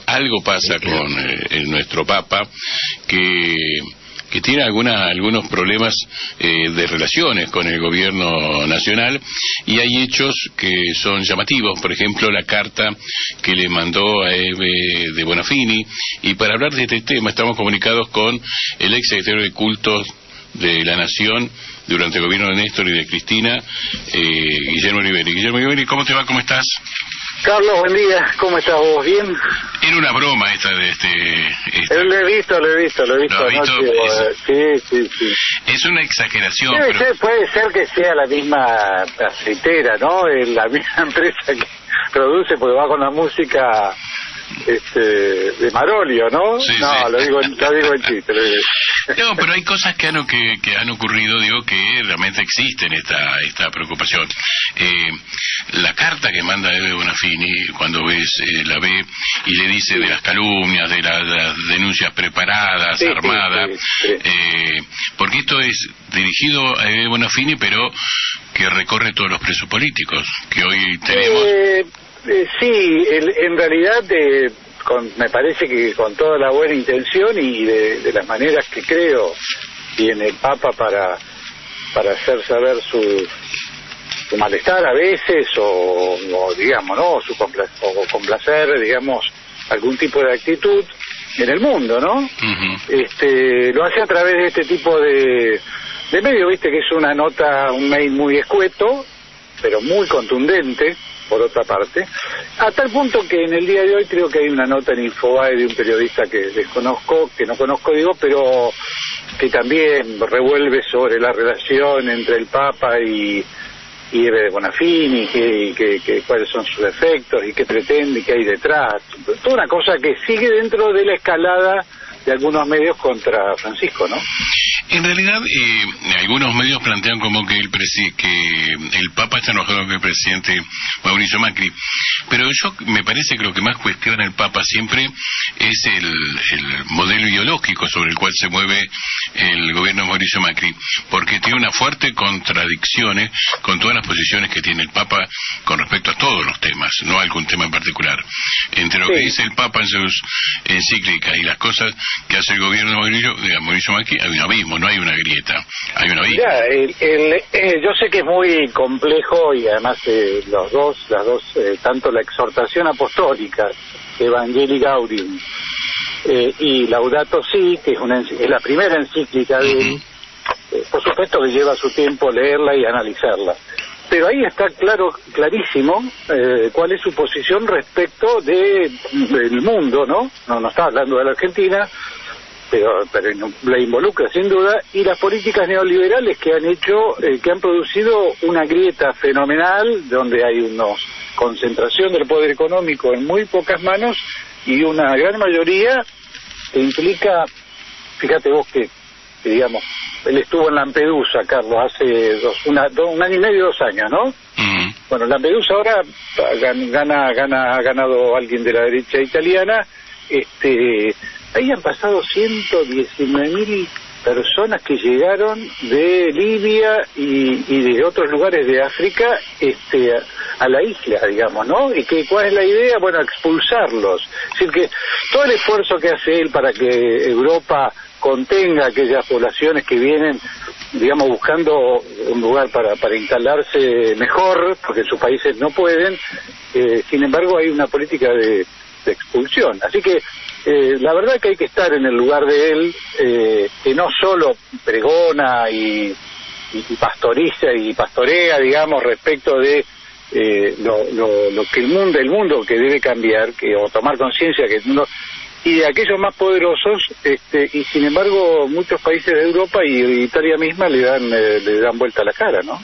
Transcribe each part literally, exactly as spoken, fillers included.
algo pasa con eh, el, nuestro Papa, que que tiene alguna, algunos problemas eh, de relaciones con el gobierno nacional, y hay hechos que son llamativos. Por ejemplo, la carta que le mandó a Eve de Bonafini. Y para hablar de este tema estamos comunicados con el ex secretario de Cultos de la Nación durante el gobierno de Néstor y de Cristina, eh, Guillermo Oliveri. Guillermo Oliveri, ¿cómo te va? ¿Cómo estás? Carlos, buen día. ¿Cómo estás vos? ¿Bien? Era una broma esta de este... Esta... Lo he visto, lo he visto, lo he visto. ¿Lo has visto? Anoche, es... Sí, sí, sí. Es una exageración. Debe pero... ser, puede ser que sea la misma aceitera, ¿no? La misma empresa que produce, porque va con la música este, de Marolio, ¿no? Sí, no, sí. lo digo, lo digo en chiste. Lo digo. No, pero hay cosas que han, que, que han ocurrido, digo, que realmente existen esta esta preocupación. Eh, la carta que manda Eve Bonafini, cuando ves eh, la ve y le dice de las calumnias, de, la, de las denuncias preparadas, sí, armadas, sí, sí. Eh, porque esto es dirigido a Eve Bonafini, pero que recorre todos los presos políticos que hoy tenemos. Eh, eh, sí, el, en realidad... Eh, Con, me parece que con toda la buena intención y de, de las maneras que creo tiene el Papa para para hacer saber su, su malestar a veces o, o digamos, ¿no? Su compla o complacer, digamos, algún tipo de actitud en el mundo, ¿no? Uh-huh. Este, lo hace a través de este tipo de, de medio, viste, que es una nota, un mail muy escueto, pero muy contundente, por otra parte, a tal punto que en el día de hoy creo que hay una nota en Infobae de un periodista que desconozco, que no conozco, digo, pero que también revuelve sobre la relación entre el Papa y, y Eve de Bonafini, que, que, que cuáles son sus efectos y qué pretende y qué hay detrás. Toda una cosa que sigue dentro de la escalada de algunos medios contra Francisco, ¿no? En realidad, eh, algunos medios plantean como que el presi que el Papa está enojado con el presidente Mauricio Macri, pero yo me parece que lo que más cuestiona el Papa siempre es el, el modelo ideológico sobre el cual se mueve el gobierno de Mauricio Macri, porque tiene una fuerte contradicciones con todas las posiciones que tiene el Papa con respecto a todos los temas, no a algún tema en particular. Entre lo sí. que dice el Papa en sus encíclicas y las cosas que hace el gobierno de Mauricio, de Mauricio Macri, hay un abismo, no hay una grieta, hay un abismo. Mirá, el, el, eh, yo sé que es muy complejo y además eh, los dos, las dos, eh, tanto la exhortación apostólica, Evangelii Gaudium, eh, y Laudato Si, que es, una, es la primera encíclica de él, uh-huh. eh, por supuesto que lleva su tiempo leerla y analizarla. Pero ahí está claro, clarísimo, eh, cuál es su posición respecto de, del mundo, ¿no? No, no está hablando de la Argentina, pero, pero la involucra sin duda, y las políticas neoliberales que han hecho, eh, que han producido una grieta fenomenal, donde hay una concentración del poder económico en muy pocas manos, y una gran mayoría que implica, fíjate vos que, que digamos, él estuvo en Lampedusa, Carlos, hace dos, una, dos, un año y medio, dos años, ¿no? Mm. Bueno, Lampedusa ahora gana, gana, ha ganado alguien de la derecha italiana. Este, ahí han pasado ciento diecinueve mil personas que llegaron de Libia y, y de otros lugares de África, este, a, a la isla, digamos, ¿no? Y que, ¿cuál es la idea? Bueno, expulsarlos. Es decir, que todo el esfuerzo que hace él para que Europa contenga aquellas poblaciones que vienen, digamos, buscando un lugar para, para instalarse mejor, porque en sus países no pueden, eh, sin embargo hay una política de, de expulsión. Así que eh, la verdad que hay que estar en el lugar de él, eh, que no solo pregona y, y, y pastoriza y pastorea, digamos, respecto de eh, lo, lo, lo que el mundo, el mundo que debe cambiar, que o tomar conciencia que el mundo, y de aquellos más poderosos, este, y sin embargo muchos países de Europa y Italia misma le dan eh, le dan vuelta a la cara, ¿no?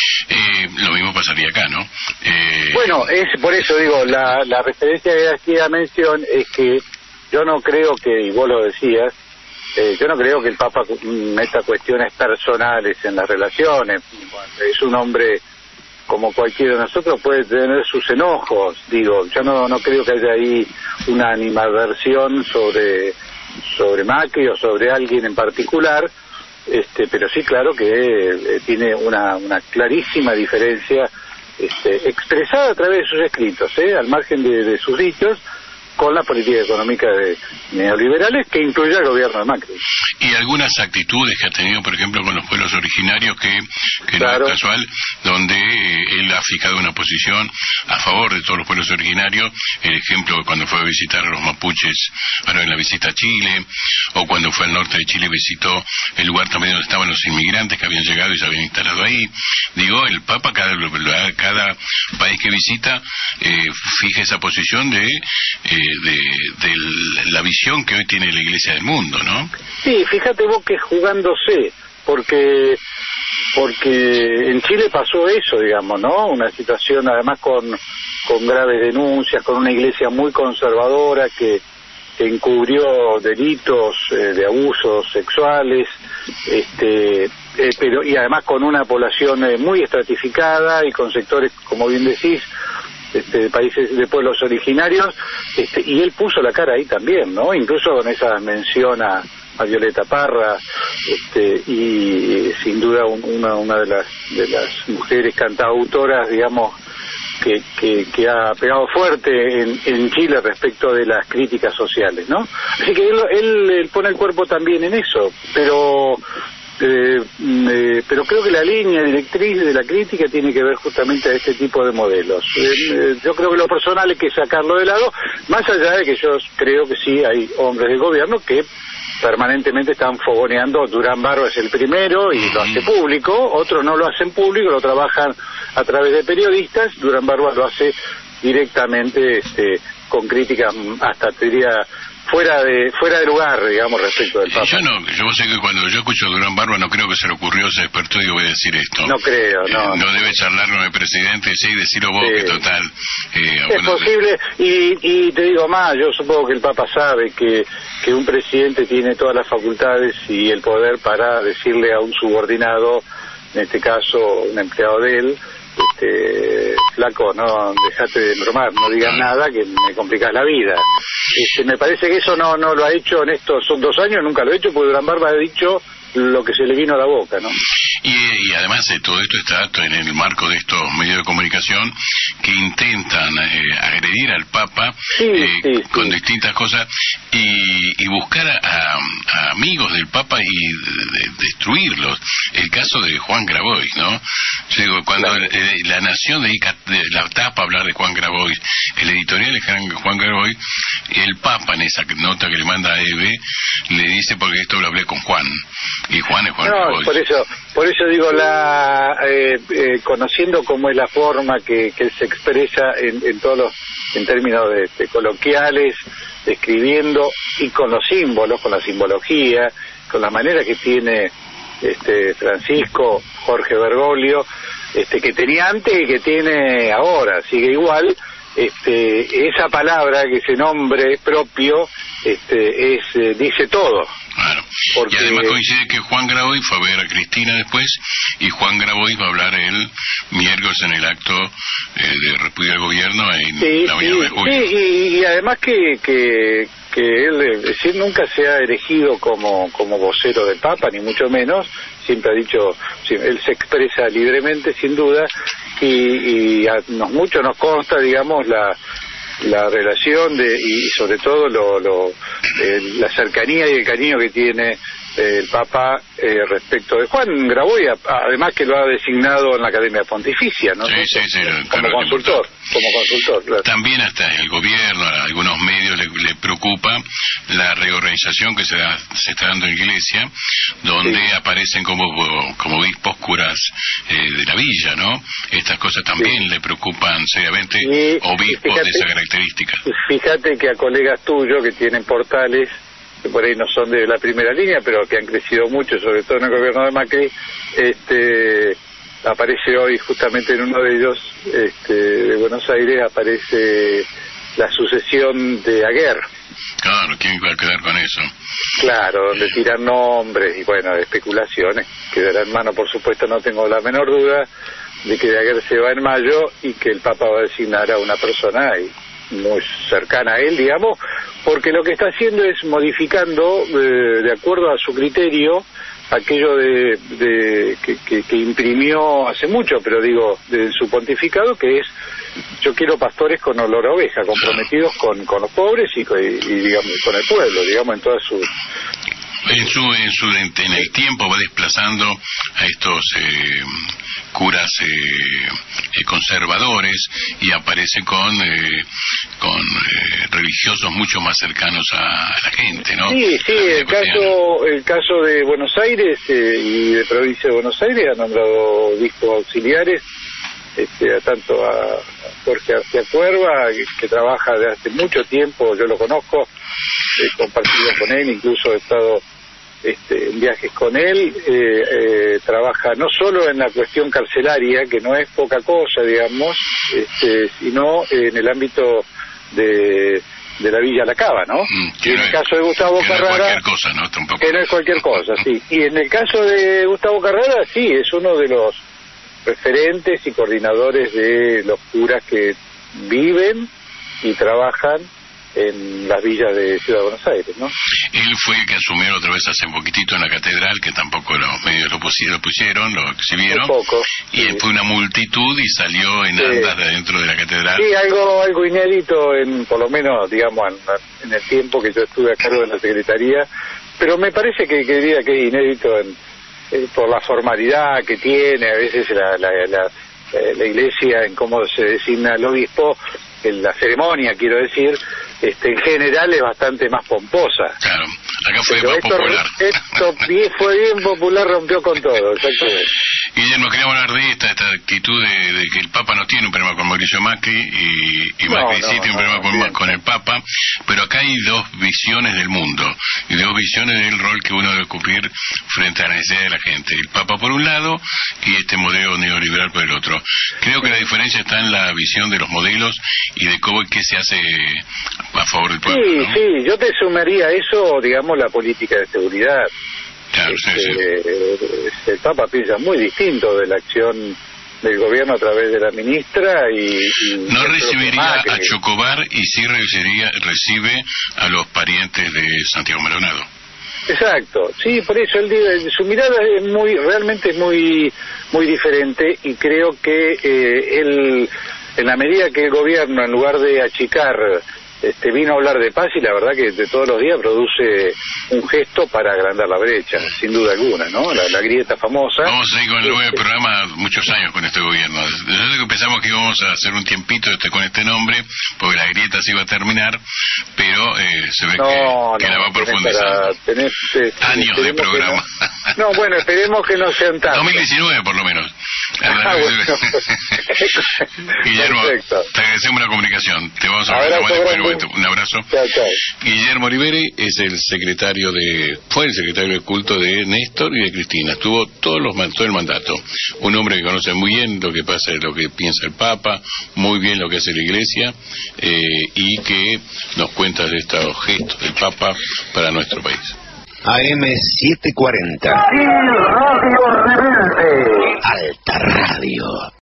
Eh, lo mismo pasaría acá, ¿no? Eh... Bueno, es por eso digo, la, la referencia que hacía mención es que yo no creo que, y vos lo decías, eh, yo no creo que el Papa meta cuestiones personales en las relaciones. Es un hombre como cualquiera de nosotros, puede tener sus enojos, digo, yo no no creo que haya ahí una animadversión sobre sobre Macri o sobre alguien en particular, este pero sí claro que eh, tiene una una clarísima diferencia este, expresada a través de sus escritos, eh, al margen de, de sus dichos, con la política económica de neoliberales que incluye al gobierno de Macri. Y algunas actitudes que ha tenido, por ejemplo, con los pueblos originarios, que, que claro. no es casual, donde eh, él ha fijado una posición a favor de todos los pueblos originarios. El ejemplo, cuando fue a visitar a los mapuches, ahora en la visita a Chile, o cuando fue al norte de Chile visitó el lugar también donde estaban los inmigrantes que habían llegado y se habían instalado ahí. Digo, el Papa, cada, cada país que visita, eh, fija esa posición de, eh, de, de la visión que hoy tiene la Iglesia del mundo, ¿no? Sí, fíjate vos que jugándose, porque porque en Chile pasó eso, digamos, ¿no? Una situación además con, con graves denuncias, con una iglesia muy conservadora que, que encubrió delitos eh, de abusos sexuales, este eh, pero y además con una población eh, muy estratificada y con sectores, como bien decís, Este, de países de pueblos originarios, este, y él puso la cara ahí también, ¿no? Incluso con esa mención a, a Violeta Parra, este, y, y sin duda un, una una de las de las mujeres cantautoras, digamos, que que, que ha pegado fuerte en, en Chile respecto de las críticas sociales, ¿no? Así que él, él, él pone el cuerpo también en eso, pero Eh, eh, pero creo que la línea directriz de la crítica tiene que ver justamente a este tipo de modelos. Eh, eh, yo creo que lo personal hay que sacarlo de lado, más allá de que yo creo que sí hay hombres del gobierno que permanentemente están fogoneando. Durán Barba es el primero y lo hace público, otros no lo hacen público, lo trabajan a través de periodistas. Durán Barba lo hace directamente, este, con críticas hasta te diría fuera de fuera de lugar, digamos, respecto del Papa. Yo no, yo sé que cuando yo escucho a Durán Barba no creo que se le ocurrió, se despertó y voy a decir esto. No creo, no. Eh, no debe charlar con el presidente, sí, decirlo vos, sí. Que total... Eh, es bueno, posible, y, y te digo más, yo supongo que el Papa sabe que, que un presidente tiene todas las facultades y el poder para decirle a un subordinado, en este caso un empleado de él, este, flaco, no, dejate de bromar, no digas nada que me complicás la vida. Este, me parece que eso no no lo ha hecho en estos son dos años, nunca lo ha hecho, porque Durán Barba ha dicho lo que se le vino a la boca, ¿no? Y, y además de todo esto está en el marco de estos medios de comunicación que intentan eh, agredir al Papa, sí, eh, sí, con sí. distintas cosas y, y buscar a, a amigos del Papa y de, de destruirlos. El caso de Juan Grabois, ¿no? Yo digo, cuando claro. eh, la Nación dedica de la tapa a hablar de Juan Grabois, el editorial de Juan Grabois, el Papa en esa nota que le manda a Eve le dice, porque esto lo hablé con Juan, y Juan es Juan no, Grabois. por eso por eso digo, la eh, eh, conociendo cómo es la forma que, que se expresa en, en todos los en términos de, de coloquiales, escribiendo, y con los símbolos, con la simbología, con la manera que tiene este Francisco Jorge Bergoglio, este que tenía antes y que tiene ahora, sigue igual. Este, esa palabra, que ese nombre propio, este, es eh, dice todo. Claro. Porque... Y además coincide que Juan Grabois fue a ver a Cristina después, y Juan Grabois va a hablar el miércoles en el acto eh, de repudio al gobierno en sí, la mañana sí, de julio. Sí, y, y además que, que, que él, es decir, nunca se ha erigido como, como vocero del Papa, ni mucho menos. Siempre ha dicho, sí, él se expresa libremente, sin duda, y, y a nos, mucho nos consta, digamos, la la relación de y sobre todo lo, lo eh, la cercanía y el cariño que tiene eh, el Papa eh, respecto de Juan Grabois, además que lo ha designado en la Academia Pontificia, ¿no? Sí, sí, sí, como claro, consultor, como consultor, claro. También hasta el gobierno, a algunos medios le, le preocupa la reorganización que se, da, se está dando en la Iglesia, donde sí. aparecen como como obispos curas eh, de la villa, ¿no? Estas cosas también sí. le preocupan seriamente, y, obispos fíjate, de esa característica. Fíjate que a colegas tuyos que tienen portales, que por ahí no son de la primera línea, pero que han crecido mucho, sobre todo en el gobierno de Macri, este aparece hoy justamente en uno de ellos, este de Buenos Aires, aparece la sucesión de Aguer. Claro, ¿quién va a quedar con eso? Claro, donde tiran nombres y bueno, especulaciones. Quedará en mano, por supuesto, no tengo la menor duda de que de Aguer se va en mayo y que el Papa va a designar a una persona ahí muy cercana a él, digamos, porque lo que está haciendo es modificando, eh, de acuerdo a su criterio, aquello de, de que, que, que imprimió hace mucho, pero digo, de su pontificado, que es: yo quiero pastores con olor a oveja, comprometidos con, con los pobres y, y, y digamos con el pueblo, digamos en todas sus... En su, en su en el tiempo va desplazando a estos eh, curas eh, eh, conservadores y aparece con eh, con eh, religiosos mucho más cercanos a, a la gente, ¿no? Sí, sí, el caso el caso de Buenos Aires eh, y de provincia de Buenos Aires ha nombrado obispos auxiliares, este, a tanto a Jorge García Cuerva, que, que trabaja desde hace mucho tiempo, yo lo conozco, he compartido con él, incluso he estado este, en viajes con él, eh, eh, trabaja no solo en la cuestión carcelaria, que no es poca cosa, digamos, este, sino en el ámbito de, de la Villa La Cava, ¿no? Mm, y en no el es, caso de Gustavo que Carrara... No es cualquier cosa, ¿no? Tampoco. Que no es cualquier cosa, sí. Y en el caso de Gustavo Carrara, sí, es uno de los referentes y coordinadores de los curas que viven y trabajan en las villas de Ciudad de Buenos Aires, ¿no? Él fue el que asumió otra vez hace un poquitito en la catedral, que tampoco los medios lo pusieron, lo, pusieron, lo exhibieron, poco, y sí. fue una multitud y salió en Sí. andas de dentro de la catedral. Sí, algo algo inédito, en por lo menos, digamos, en, en el tiempo que yo estuve a cargo de la Secretaría, pero me parece que, que diría que es inédito en, eh, por la formalidad que tiene, a veces la, la, la, la Iglesia, en cómo se designa el obispo, en la ceremonia, quiero decir, este, en general es bastante más pomposa. Claro, acá fue Pero más esto, popular. Esto bien, fue bien popular, rompió con todo, exactamente. Guillermo, queríamos hablar de esta, esta actitud de, de que el Papa no tiene un problema con Mauricio Macri y, y No, Macri no, sí tiene un no, problema con, bien. con el Papa, pero acá hay dos visiones del mundo y dos visiones del rol que uno debe cumplir frente a la necesidad de la gente. El Papa por un lado y este modelo neoliberal por el otro. Creo que la diferencia está en la visión de los modelos y de cómo qué se hace a favor del pueblo. Sí, ¿no? sí, yo te sumaría eso, digamos, la política de seguridad. Claro, sí, sí. Eh, el Papa piensa muy distinto de la acción del gobierno a través de la ministra y... y no recibiría Macri. a Chocobar y sí recibiría, recibe a los parientes de Santiago Maldonado. Exacto, sí, por eso él dice, su mirada es muy, realmente es muy, muy diferente y creo que eh, él, en la medida que el gobierno, en lugar de achicar, este, vino a hablar de paz y la verdad que de todos los días produce un gesto para agrandar la brecha, sin duda alguna, ¿no? La, la grieta famosa. Vamos a seguir con el nuevo Este, programa muchos años con este gobierno. Desde que pensamos que íbamos a hacer un tiempito este, con este nombre, porque la grieta se iba a terminar, pero eh, se ve no, que, que no, la va tenés profundizando. para- tenés, eh, Años de esperemos que programa. No, no, bueno, esperemos que no sean tantos. dos mil diecinueve por lo menos. Ah, bueno. Guillermo, Perfecto. te agradecemos la comunicación. Te vamos a Abrazo ver después. grande. Un abrazo. Chao, chao. Guillermo Oliveri es el secretario de, fue el secretario de culto de Néstor y de Cristina. Estuvo todos los todo el mandato. Un hombre que conoce muy bien lo que pasa, lo que piensa el Papa, muy bien lo que hace la Iglesia eh, y que nos cuenta de estos gestos del Papa para nuestro país. A M setecientos cuarenta. Radio Rebelde. Alta Radio.